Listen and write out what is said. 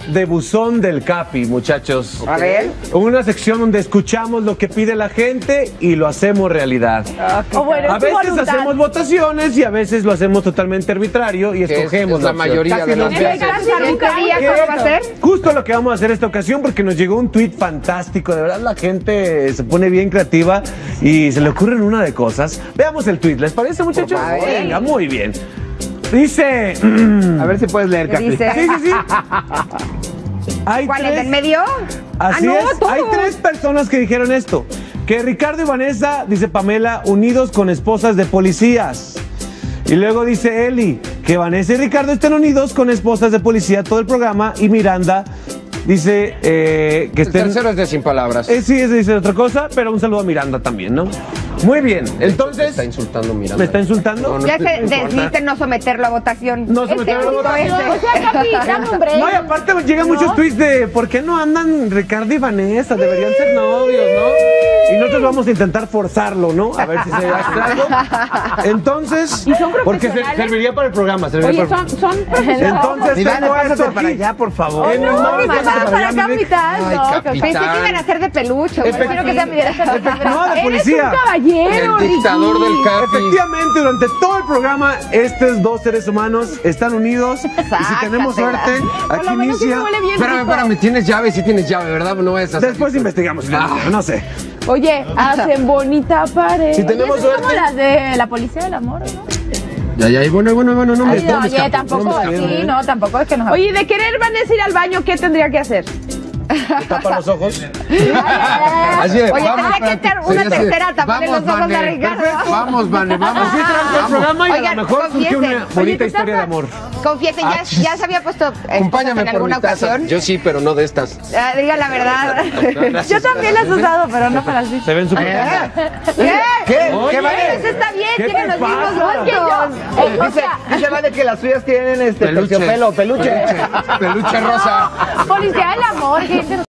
de Buzón del Capi, muchachos. A ver. Una sección donde escuchamos lo que pide la gente y lo hacemos realidad. O bueno, A veces hacemos votaciones y a veces lo hacemos totalmente arbitrario y escogemos la mayoría de las veces. ¿Cómo va a ser? Justo lo que vamos a hacer esta ocasión, porque nos llegó un tuit fantástico. De verdad, la gente se pone bien creativa y se le ocurren una de cosas. Veamos el tuit, ¿les parece, muchachos? Venga, muy bien. Dice... A ver si puedes leer, Capi. Dice. Sí. ¿Cuál es el medio? Así no, es. todos. Hay 3 personas que dijeron esto. Que Ricardo y Vanessa, dice Pamela, unidos con esposas de policías. Y luego dice Eli, que Vanessa y Ricardo estén unidos con esposas de policía todo el programa. Y Miranda dice que estén... El tercero es de sin palabras. Sí, dice otra cosa, pero un saludo a Miranda también, ¿no? Muy bien, entonces... Me está insultando Miranda. ¿Me está insultando? Ya se decidiste no someterlo a votación. No someterlo a votación. O sea, Capi, dame un break. No, y aparte llegan muchos tweets de ¿por qué no andan Ricardo y Vanessa? Deberían ser novios, ¿no? Y nosotros vamos a intentar forzarlo, ¿no? A ver si se hace algo. Entonces, ¿Y son porque profesionales? serviría para el programa. Oye, son profesionales. Entonces, Mira, tengo pásate esto para aquí. allá, por favor. En mis manos, mamá, pásate Para allá, mi Vic. capital, Ay, no, capitán. Pensé que iban a ser de peluche. güey. Quiero que sea mi director. No, de Eres policía. un caballero, El dictador Ricky. del Capi. Efectivamente, durante todo el programa, estos 2 seres humanos están unidos. Y si tenemos Sácatela. suerte, Por aquí lo menos sí inicia. me huele bien Espérame, rico. tienes llave, sí tienes llave, ¿verdad? No vayas a Después investigamos. No sé. Oye, hacen bonita pared. Si tenemos Oye, eso es como suerte. las de la policía del amor, ¿no? Ya, bueno, no me Ay, no, oye, tampoco, sí, no, tampoco es que nos... Oye, de querer Vanessa ir al baño, ¿qué tendría que hacer? ¿Te tapan los ojos? Así de, Oye, vamos, tendría que espérate. estar una Sí, así de, tercera taparle vamos, los ojos a Vane, Ricardo. perfecto. Vamos, Vane, vamos. Así tranca el programa y a Oigan, lo mejor surgió una confiesen. bonita Oye, historia de amor. Confiesen, ya se había puesto esposas Acompáñame en por alguna mi taza. ocasión. Yo sí, pero no de estas. Diga la verdad. Yo también las he usado, pero no me las vi. Se ven súper... ¿Qué? ¿Qué? Oye, ¿Qué vale? Eso está bien, ¿Qué tienen te los mismos pasa? gustos. Dice Vane que las suyas tienen Peluche. terciopelo, peluche. Peluche rosa. Policía del amor, gente.